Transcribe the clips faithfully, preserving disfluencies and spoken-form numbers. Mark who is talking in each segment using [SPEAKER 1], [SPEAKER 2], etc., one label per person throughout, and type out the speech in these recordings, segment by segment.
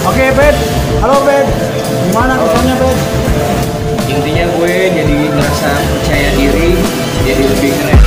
[SPEAKER 1] Oke, Ben. Halo, Ben. Gimana kesannya, Ben?
[SPEAKER 2] Intinya gue jadi ngerasa percaya diri, jadi lebih keren.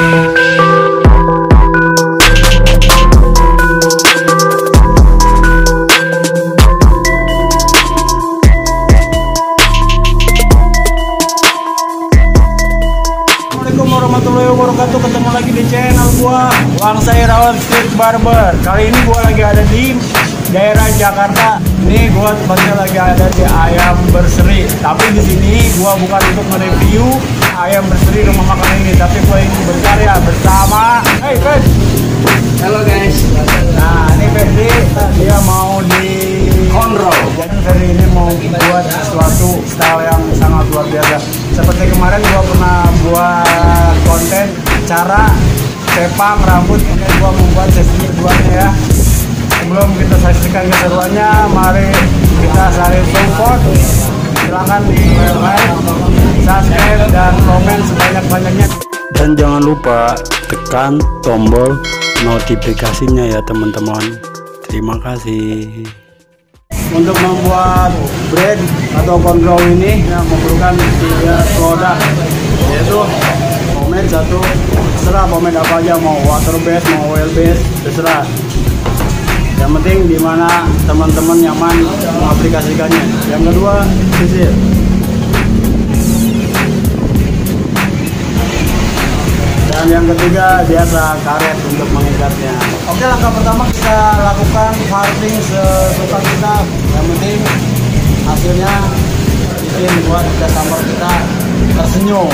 [SPEAKER 1] Assalamualaikum warahmatullahi wabarakatuh. Ketemu lagi di channel gua, Bang Irawan Street Barber. Kali ini gua lagi ada di daerah Jakarta. Nih gua tempatnya lagi ada di Ayam Berseri. Tapi di sini gua bukan untuk mereview ayam berseri rumah makan ini, tapi gua ingin berkarya bersama. Hey Ben.
[SPEAKER 2] Halo guys.
[SPEAKER 1] Nah ini Ferdi, dia mau di
[SPEAKER 2] Konro.
[SPEAKER 1] Jadi Ferdi ini mau buat sesuatu style yang sangat luar biasa. Seperti kemarin gua pernah buat konten cara sepang rambut, ini gua membuat sesi keduanya ya. Sebelum kita saksikan keseruannya, mari kita saling support. Silahkan di like, subscribe, dan komen sebanyak-banyaknya. Dan jangan lupa tekan tombol notifikasinya ya teman-teman. Terima kasih. Untuk membuat brand atau control ini yang memerlukan tiga produk, yaitu pomade satu, terserah pomade apa aja, mau water base, mau oil base, terserah. Yang penting dimana teman-teman nyaman mengaplikasikannya. Yang kedua, sisir. Dan yang ketiga, biasa karet untuk mengikatnya. Oke, langkah pertama kita lakukan parting sesuka kita. Yang penting hasilnya bikin buat customer kita tersenyum.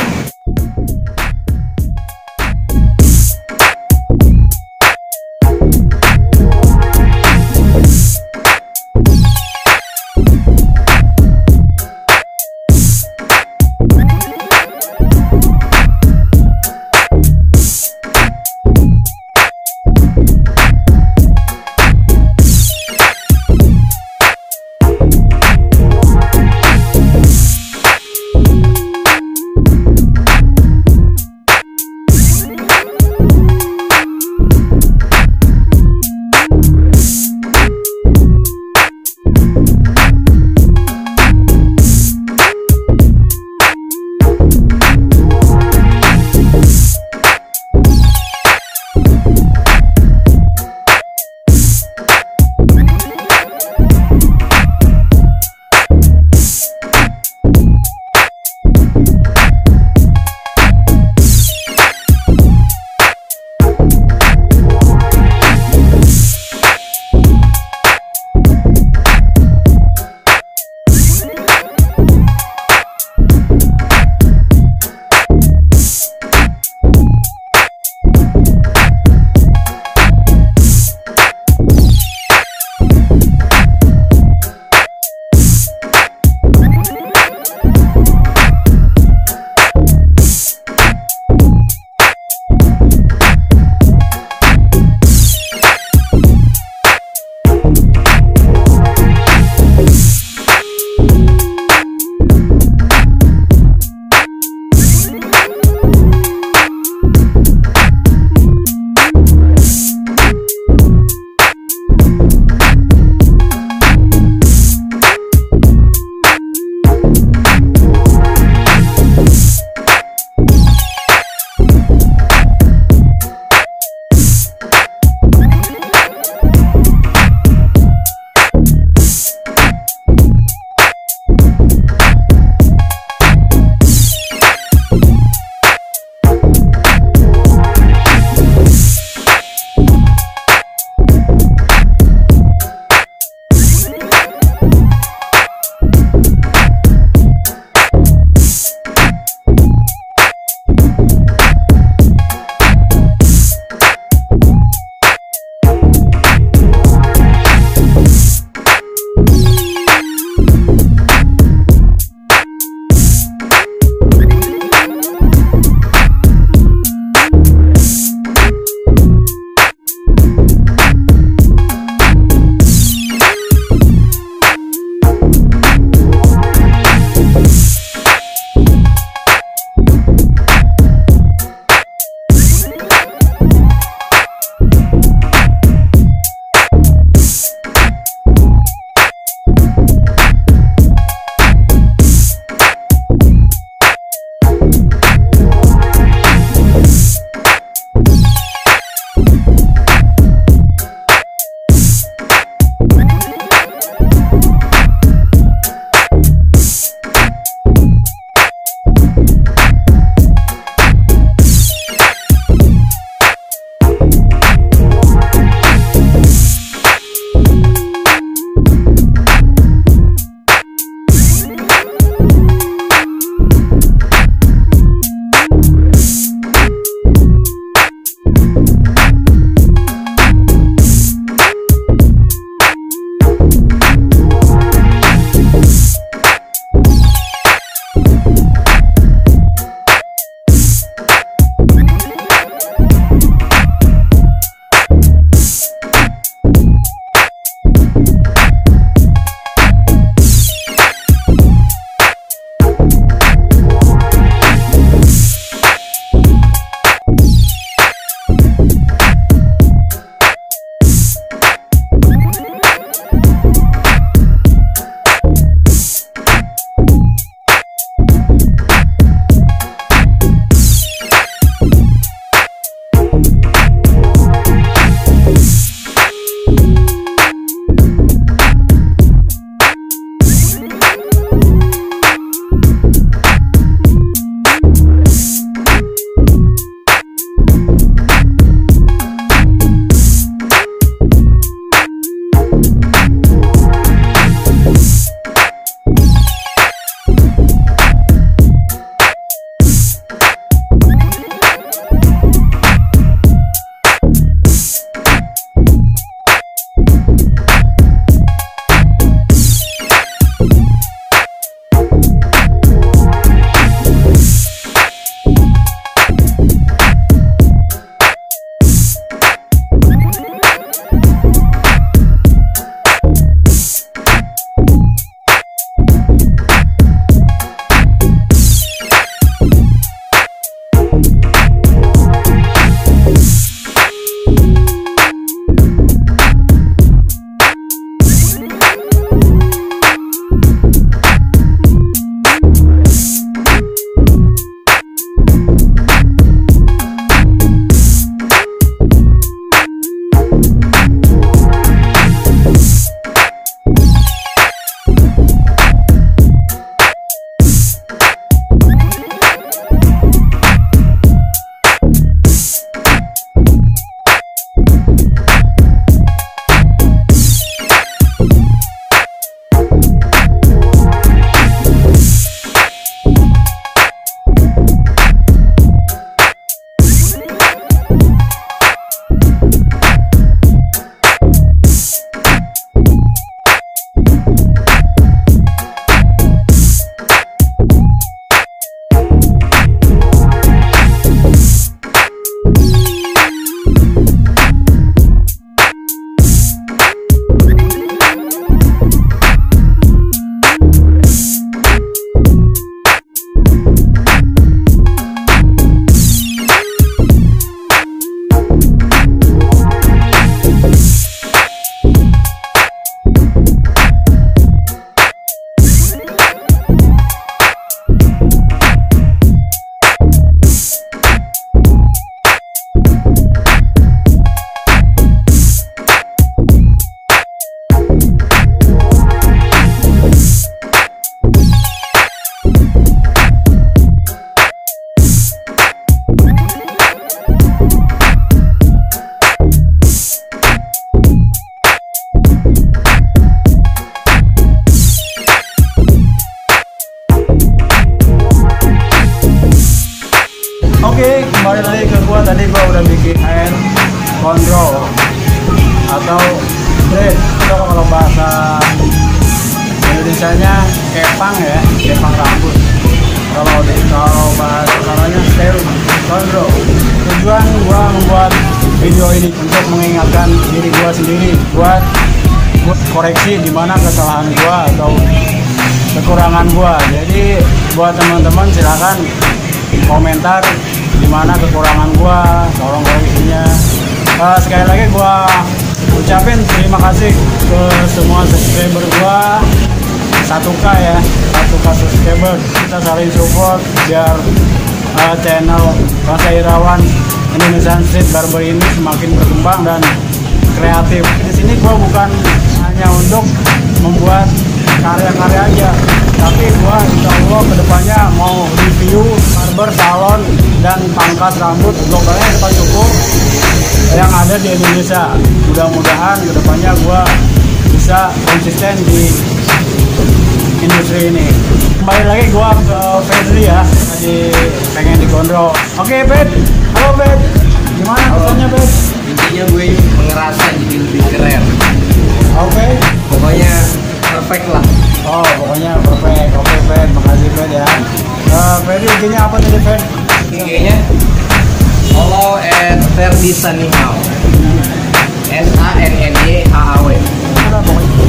[SPEAKER 1] Indonesianya kepang ya, kepang rambut. Kalau di kalau bahasa caranya style gondrong. Tujuan gua membuat video ini untuk mengingatkan diri gua sendiri buat buat koreksi di mana kesalahan gua atau kekurangan gua. Jadi buat teman-teman silakan komentar di mana kekurangan gua, tolong koreksinya. Uh, sekali lagi gua ucapin terima kasih ke semua subscriber gua satu K ya, satu K subscriber. Kita saling support biar uh, channel Bangsa Irawan Indonesian Street Barber ini semakin berkembang dan kreatif. Di sini gua bukan hanya untuk membuat karya-karya aja, tapi gua insya Allah kedepannya mau review barber salon dan pangkas rambut globalnya tempat cukup yang ada di Indonesia. Mudah-mudahan kedepannya gua bisa konsisten di industri ini. Kembali lagi gua ke Fedri ya, tadi pengen digondrong. Oke Fed, halo Fed, gimana kesannya Fed?
[SPEAKER 2] Intinya gue ngerasa jadi lebih keren.
[SPEAKER 1] Oke,
[SPEAKER 2] Pokoknya perfect lah.
[SPEAKER 1] oh pokoknya perfect. Oke Fed, makasih Fed ya. Uh, Fedri intinya apa tadi Fed?
[SPEAKER 2] I G-nya follow at Ferdi Sanihau. S A N N Y H A W.
[SPEAKER 1] Udah pokoknya.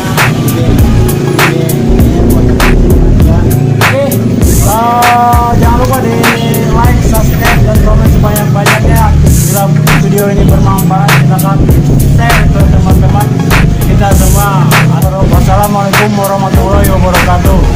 [SPEAKER 1] Oke, uh, jangan lupa di like, subscribe, dan komen sebanyak-banyaknya. Bila video ini bermanfaat, silakan share ke teman-teman kita semua. Wassalamualaikum warahmatullahi wabarakatuh.